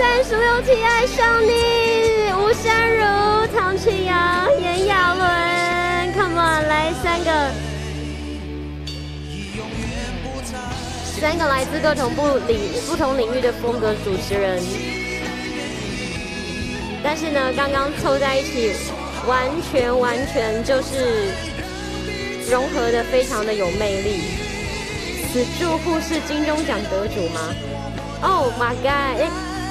316爱上你，吴珊如、唐启阳、炎亚纶 ，Come on， 来三个来自各种不同领域的风格主持人，但是呢，刚刚凑在一起，完全就是融合的非常的有魅力。此住户是金钟奖得主吗？Oh my god！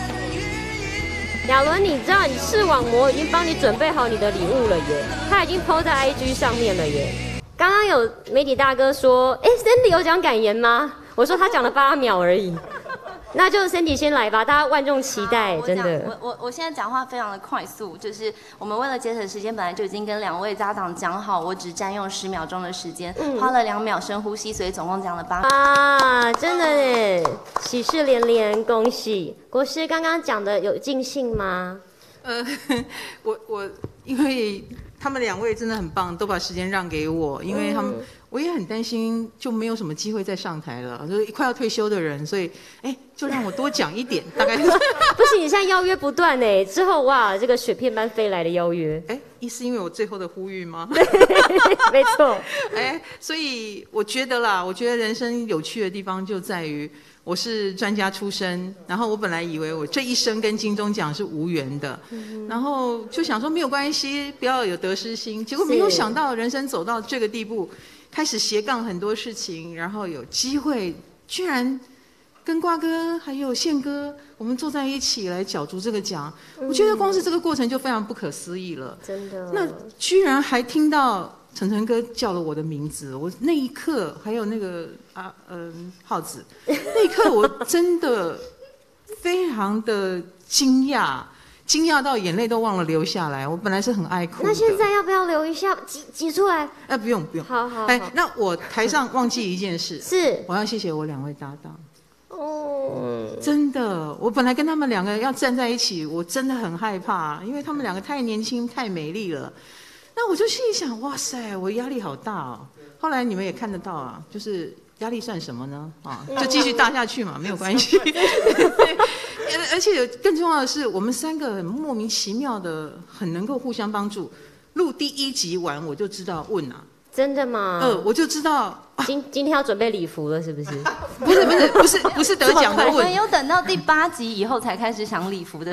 亚纶，你知道你视网膜已经帮你准备好你的礼物了耶，他已经 po 在 IG 上面了耶。刚刚有媒体大哥说，Cindy 有讲感言吗？我说他讲了8秒而已。那就 Cindy 先来吧，大家万众期待，真的。 我现在讲话非常的快速，就是我们为了节省时间，本来就已经跟2位搭档讲好，我只占用10秒钟的时间，花了2秒深呼吸，所以总共讲了8秒。 啊，真的耶，喜事连连，恭喜！国师刚刚讲的有尽兴吗？ 我因为他们2位真的很棒，都把时间让给我，因为他们。我也很担心，就没有什么机会再上台了，就是快要退休的人，所以就让我多讲一点，大概是。 不行，你现在邀约不断哎，之后哇，这个雪片般飞来的邀约， 是因为我最后的呼吁吗？ 没错。 所以我觉得人生有趣的地方就在于，我是专家出身，然后我本来以为我这一生跟金钟奖是无缘的，然后就想说没有关系，不要有得失心，结果没有想到人生走到这个地步。开始斜杠很多事情，然后有机会居然跟瓜哥还有宪哥，我们坐在一起来角逐这个奖，我觉得光是这个过程就非常不可思议了。 真的。 那居然还听到晨哥叫了我的名字，我那一刻还有那个浩子，那一刻我真的非常的惊讶到眼泪都忘了流下来。我本来是很爱哭的。 那现在要不要流一下挤出来？ 不用。 好。 那我台上忘记一件事， 是我要谢谢我2位搭档。真的，我本来跟他们2个要站在一起，我真的很害怕，因为他们2个太年轻、太美丽了。那我就心里想，哇塞，我压力好大哦。后来你们也看得到啊，就是压力算什么呢？就继续搭下去嘛，没有关系。而且更重要的是，我们3个很莫名其妙的，很能够互相帮助。录第1集完，我就知道问啊。 真的吗？ 我就知道今天要准备礼服了，是不是？ 不是得奖的问。 我们有等到第8集以后才开始想礼服的事。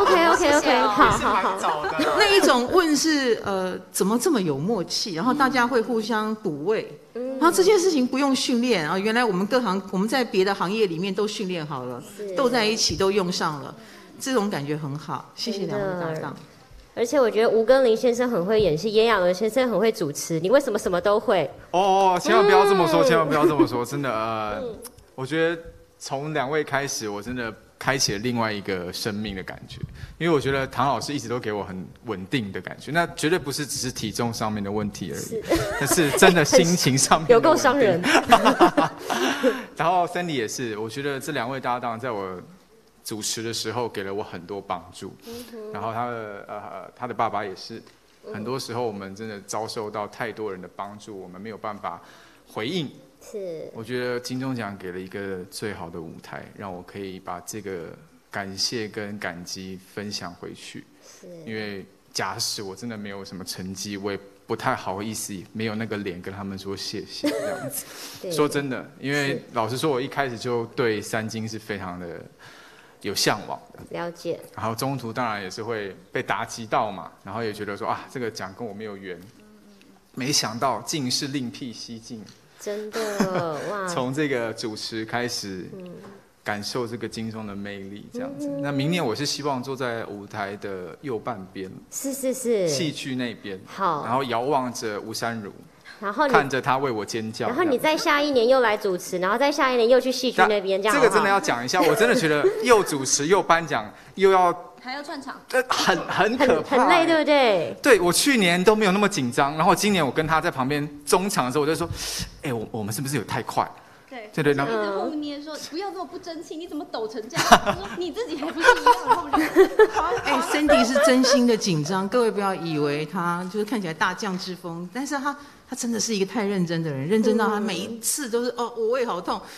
OK， 好。 那一种问是怎么这么有默契，然后大家会互相补位，然后这件事情不用训练啊。原来我们在别的行业里面都训练好了，斗在一起都用上了，这种感觉很好。谢谢2位搭档。 而且我觉得吴庚林先生很会演戏，炎亚纶先生很会主持，你为什么什么都会？ 千万不要这么说，千万不要这么说，真的我觉得从2位开始，我真的开启了另外一个生命的感觉，因为我觉得唐老师一直都给我很稳定的感觉，那绝对不是只是体重上面的问题而已，那是真的心情上面的有够伤人。 然后 Cindy 也是，我觉得这2位搭档在我主持的时候给了我很多帮助，然后他的爸爸也是，很多时候我们真的遭受到太多人的帮助，我们没有办法回应。 是， 我觉得金钟奖给了一个最好的舞台，让我可以把这个感谢跟感激分享回去。因为假使我真的没有什么成绩，我也不太好意思，没有那个脸跟他们说谢谢这样子。说真的，因为老实说，我一开始就对3金是非常的有向往的， 了解。 然后中途当然也是会被打击到嘛，然后也觉得说这个奖跟我没有缘。没想到竟是另辟蹊径， 真的哇！ 从这个主持开始，感受这个金钟的魅力，这样子。那明年我是希望坐在舞台的右半边， 是， 戏剧那边， 好， 然后遥望着吴珊如。 然后看着他为我尖叫， 然后你再下1年又来主持，然后再下1年又去戏剧那边，这样这个真的要讲一下，我真的觉得又主持又颁奖又要还要串场， 很可怕， 很累，对不对？ 对，我去年都没有那么紧张，然后今年我跟他在旁边中场的时候，我就说，我们是不是有太快？ 对，然后一直互捏说不要这么不争气，你怎么抖成这样？他说你自己还不是一样，然后我就 Cindy 是真心的紧张，各位不要以为他就是看起来大将之风，但是他真的是一个太认真的人，认真到他每一次都是我胃好痛。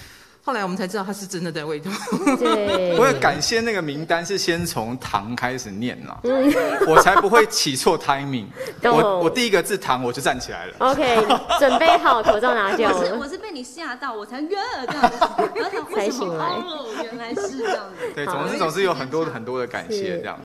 后来我们才知道他是真的在胃痛。 对， 我也感谢那个名单是先从糖开始念啦，我才不会起错 timing。我第一个字糖我就站起来了。 OK， 准备好，口罩拿掉了。 我是被你吓到，我才这样子，然后才醒来。哦，原来是这样子。 对，总是有很多的感谢这样。